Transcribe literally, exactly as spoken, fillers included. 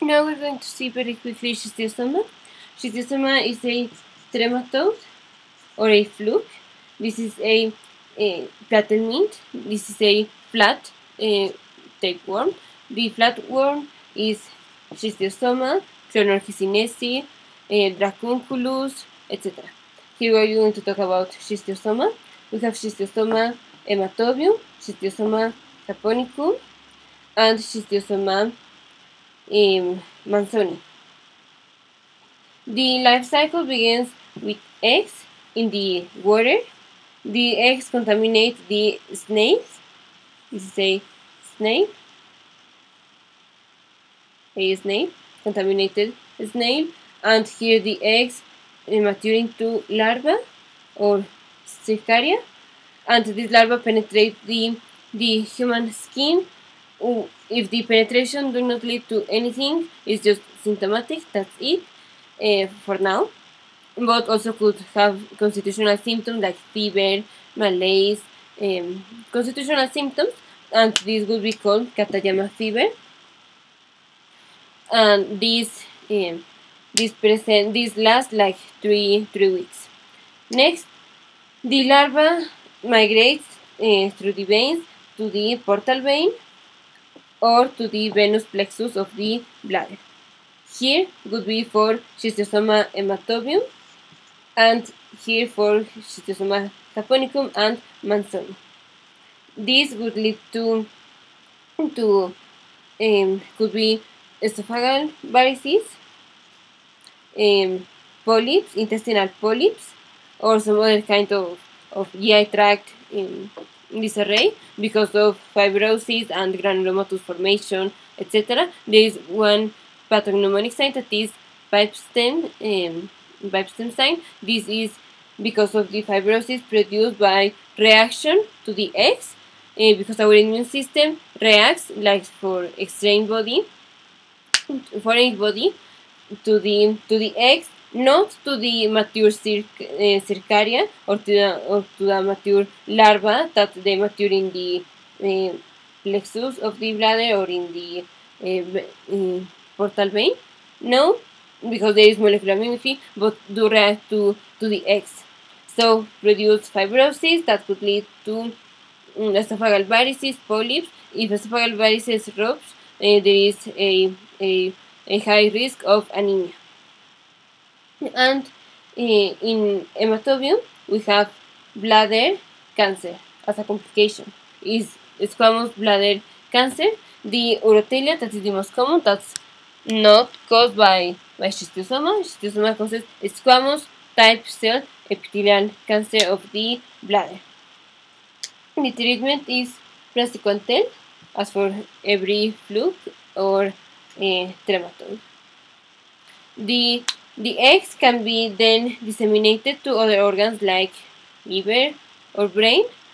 Now we're going to see very quickly schistosomas. Schistosomas is a trematode or a fluke. This is a, a platyhelminth. This is a flat uh, tapeworm. The flatworm is Schistosoma, Clonorhizinesi, uh, Dracunculus, et cetera. Here we are going to talk about Schistosoma. We have Schistosoma hematobium, Schistosoma japonicum, and Schistosoma um, manzoni. The life cycle begins with eggs in the water. The eggs contaminate the snails. This is a snail. A snail, contaminated snail. And here the eggs mature into larvae or cercaria. And this larva penetrate the, the human skin. If the penetration do not lead to anything, it's just symptomatic, that's it uh, for now. But also could have constitutional symptoms like fever, malaise, um, constitutional symptoms, and this would be called Katayama fever. And this um, this present this lasts like three three weeks. Next, the larva migrates uh, through the veins to the portal vein or to the venous plexus of the bladder. Here would be for Schistosoma hematobium, and here for Schistosoma japonicum and manzoni. This would lead to to um, could be esophageal varices, um, polyps, intestinal polyps, or some other kind of, of G I tract um, disarray because of fibrosis and granulomatous formation, et cetera. There is one pathognomonic sign that is pipe stem, um, pipe stem sign. This is because of the fibrosis produced by reaction to the eggs, uh, because our immune system reacts like for extract body, foreign body, to the to the eggs, not to the mature circ uh, cercaria or to the or to the mature larva that they mature in the uh, plexus of the bladder or in the uh, uh, portal vein. No, because there is molecular mimicry, but do react to to the eggs. So produce fibrosis that could lead to um, esophageal varices, polyps. If esophageal varices erupts, uh, there is a, a a high risk of anemia. And uh, in hematobium, we have bladder cancer as a complication. Is squamous bladder cancer. The urothelia, that is the most common, that's not caused by, by schistosoma. Schistosoma causes squamous type cell epithelial cancer of the bladder. The treatment is praziquantel, as for every fluke or uh, trematode. The, the eggs can be then disseminated to other organs like liver or brain,